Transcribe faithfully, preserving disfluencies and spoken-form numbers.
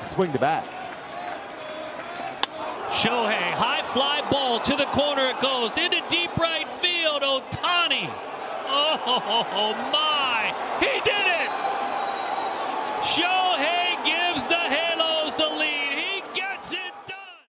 swing the bat. Shohei, high fly ball to the corner it goes, into deep right field, Ohtani. Oh my, he did it! Shohei gives the hit.